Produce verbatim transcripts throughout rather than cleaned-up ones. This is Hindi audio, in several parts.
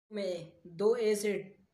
मैं दो ऐसे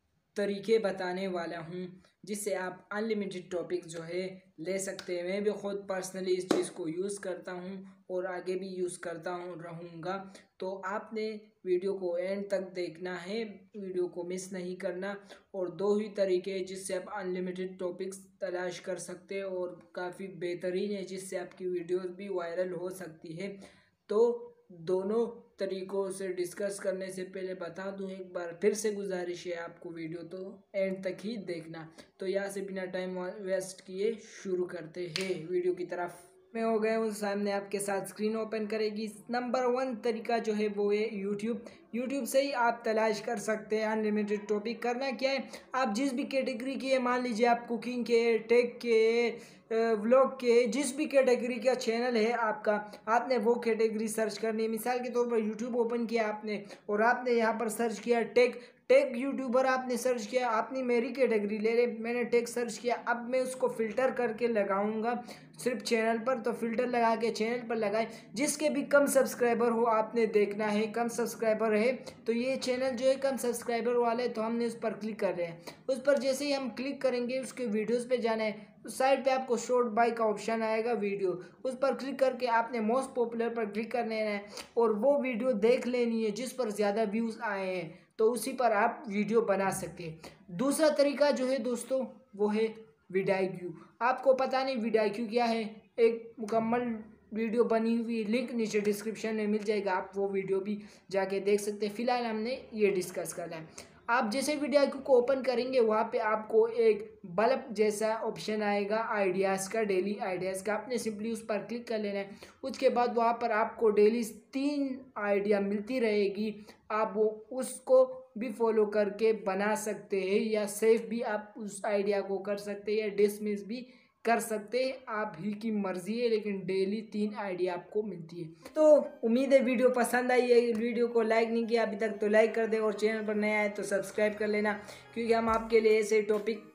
तरीके बताने वाला हूँ जिससे आप अनलिमिटेड टॉपिक जो है ले सकते हैं। मैं भी ख़ुद पर्सनली इस चीज़ को यूज़ करता हूँ और आगे भी यूज़ करता हूँ रहूँगा। तो आपने वीडियो को एंड तक देखना है, वीडियो को मिस नहीं करना। और दो ही तरीके जिससे आप अनलिमिटेड टॉपिक्स तलाश कर सकते हैं और काफ़ी बेहतरीन है, जिससे आपकी वीडियोस भी वायरल हो सकती है। तो दोनों तरीक़ों से डिस्कस करने से पहले बता दूं, एक बार फिर से गुजारिश है आपको वीडियो तो एंड तक ही देखना। तो यहाँ से बिना टाइम वेस्ट किए शुरू करते हैं वीडियो की तरफ। मैं हो गया हूँ सामने, आपके साथ स्क्रीन ओपन करेगी। नंबर वन तरीका जो है वो है यूट्यूब। यूट्यूब से ही आप तलाश कर सकते हैं अनलिमिटेड टॉपिक। करना क्या है, आप जिस भी कैटेगरी के, मान लीजिए आप कुकिंग के, टेक के, व्लॉग के, जिस भी कैटेगरी का चैनल है आपका, आपने वो कैटेगरी सर्च करनी है। मिसाल के तौर पर यूट्यूब ओपन किया आपने और आपने यहाँ पर सर्च किया टेक टेक यूट्यूबर आपने सर्च किया। आपने मेरी कैटेगरी ले ले, मैंने टेक सर्च किया। अब मैं उसको फ़िल्टर करके लगाऊंगा सिर्फ चैनल पर। तो फिल्टर लगा के चैनल पर लगाए, जिसके भी कम सब्सक्राइबर हो आपने देखना है। कम सब्सक्राइबर है तो ये चैनल जो है कम सब्सक्राइबर वाले, तो हमने उस पर क्लिक कर रहे हैं। उस पर जैसे ही हम क्लिक करेंगे उसके वीडियोज़ पे जाना है। उस साइड पे आपको शॉर्ट बाय का ऑप्शन आएगा वीडियो, उस पर क्लिक करके आपने मोस्ट पॉपुलर पर क्लिक कर लेना है और वो वीडियो देख लेनी है जिस पर ज़्यादा व्यूज़ आए हैं, तो उसी पर आप वीडियो बना सकते हैं। दूसरा तरीका जो है दोस्तों वो है विडाईक्यू। आपको पता नहीं विडाईक्यू क्या है, एक मुकम्मल वीडियो बनी हुई, लिंक नीचे डिस्क्रिप्शन में मिल जाएगा, आप वो वीडियो भी जाके देख सकते हैं। फिलहाल हमने ये डिस्कस करना है। आप जैसे वीडियो को ओपन करेंगे वहाँ पे आपको एक बल्ब जैसा ऑप्शन आएगा आइडियाज़ का, डेली आइडियाज़ का। आपने सिंपली उस पर क्लिक कर लेना है। उसके बाद वहाँ पर आपको डेली तीन आइडिया मिलती रहेगी। आप वो उसको भी फॉलो करके बना सकते हैं, या सेव भी आप उस आइडिया को कर सकते हैं, या डिसमिस भी कर सकते हैं, आप ही की मर्ज़ी है। लेकिन डेली तीन आइडिया आपको मिलती है। तो उम्मीद है वीडियो पसंद आई है। वीडियो को लाइक नहीं किया अभी तक तो लाइक कर दे, और चैनल पर नया है तो सब्सक्राइब कर लेना, क्योंकि हम आपके लिए ऐसे टॉपिक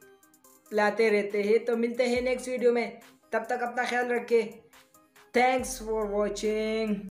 लाते रहते हैं। तो मिलते हैं नेक्स्ट वीडियो में, तब तक अपना ख्याल रखें। Thanks for watching.